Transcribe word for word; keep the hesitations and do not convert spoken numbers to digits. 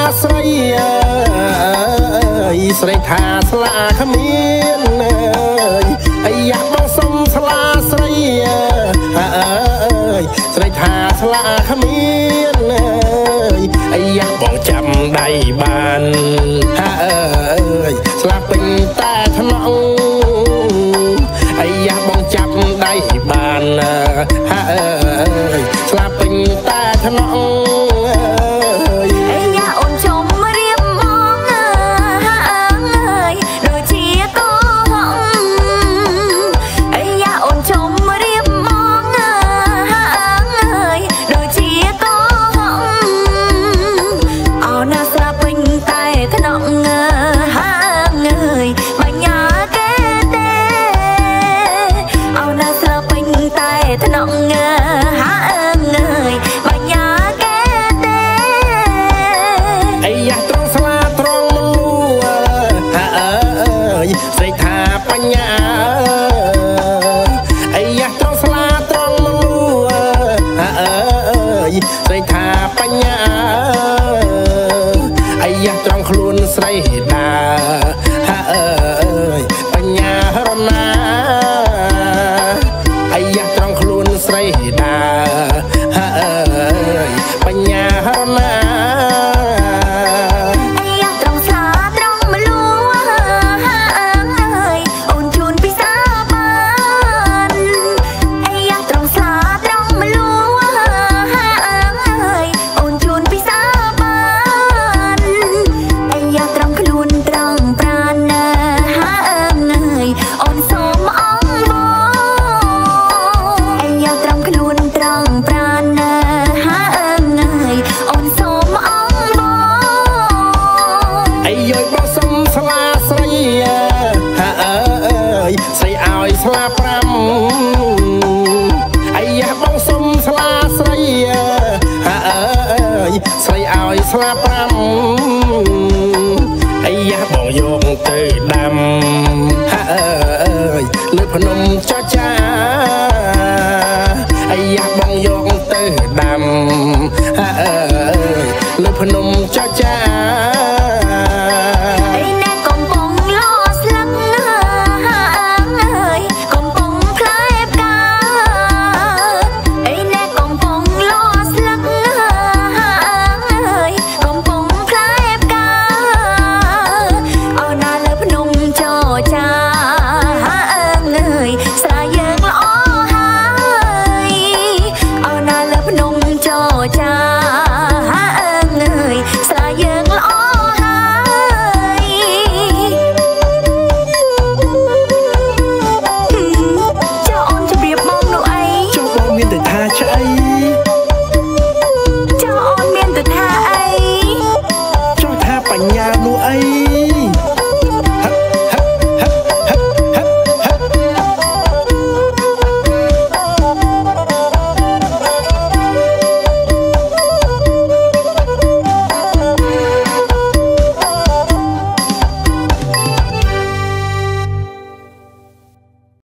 ស្រីស្រីថាស្លាគ្មានអាយ៉ាបងសុំស្លាស្រីស្រីថាស្លាគ្មានអាយ៉ាបងចាំដៃបានស្លាពេញតែថ្នងអាយ៉ាបងចាប់ដៃបានស្លាពេញតែថ្នងស្រីថាបញ្ញាអាយ៉ាត្រង់ខ្លួនស្រីដាអើយបញ្ញារណាអាយ៉ាត្រង់ខ្លួនស្រីដាអើយបញ្ញារណាស្លាប្រាំអាយ៉ាបងសុំស្លាស្រីអើយស្រីឲ្យស្លាប្រាំអាយ៉ាបងយកទៅដាំអើយលើភ្នំចោះ